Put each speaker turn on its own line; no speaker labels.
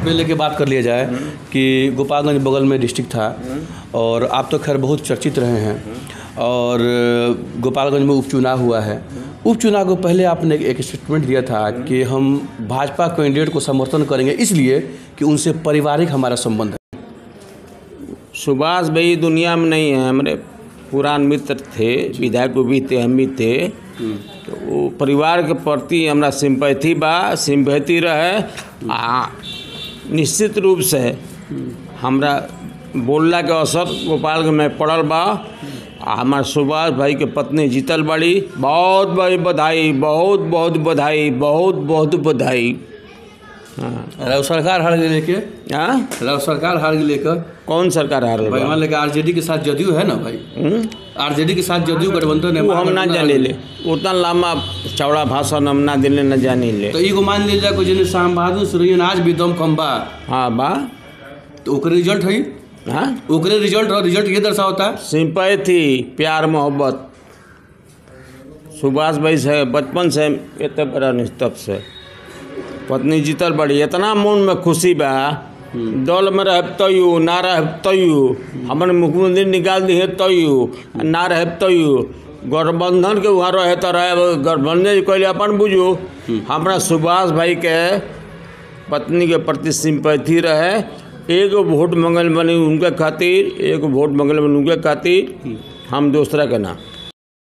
पे लेके बात कर लिया जाए कि गोपालगंज बगल में डिस्ट्रिक्ट था और आप तो खैर बहुत चर्चित रहे हैं और गोपालगंज में उपचुनाव हुआ है। उपचुनाव को पहले आपने एक स्टेटमेंट दिया था कि हम भाजपा कैंडिडेट को समर्थन करेंगे इसलिए कि उनसे पारिवारिक हमारा संबंध है।
सुभाष भाई दुनिया में नहीं है, हमारे पुरान मित्र थे, विधायक भी थे, हम भी थे। तो वो परिवार के प्रति हमरा सिंपैथी रहे। निश्चित रूप से हमरा बोलला के असर गोपालगंज में पड़ल बा। हमार सुभाष भाई के पत्नी जीतल बड़ी, बहुत बड़ी बधाई, बहुत बहुत बधाई, बहुत बहुत बधाई।
राव सरकार हार गई लेके, राव सरकार हार गई लेकर।
कौन सरकार हार गई?
मान लेकर आरजेडी के साथ जदयू है ना भाई, आरजेडी के साथ जदयू गठबंधन है।
वो हम ना जाने ले, उतना लंबा चौड़ा भाषण हम ना दिले न जाने ले।
तो एगो मान लीजिए कोई जिन्हें शाम बहादुर सुरैया आज भी दम कम बा।
हाँ बा,
तो ओकरे रिजल्ट है। हाँ ओकरे रिजल्ट ये दर्शावता है
सिंपैथी, प्यार मोहब्बत। सुभाष भाई से बचपन से इतने बड़ा निस्तब से पत्नी जीतल बड़ी, इतना मन में खुशी बा। दल में रह तयू ना रह तयू, हमारे मुख्यमंत्री निकाल दी है तयू ना रह तयू, गठबंधन के वहाँ रहे तो रहे, गठबंधन कैले अपन बुझू। हमारा सुभाष भाई के पत्नी के प्रति सिंपैथी रहे। एक वोट मंगल बनी उनके खातिर, एक वोट मंगल बनी उनके खातिर, हम दूसरा के ना।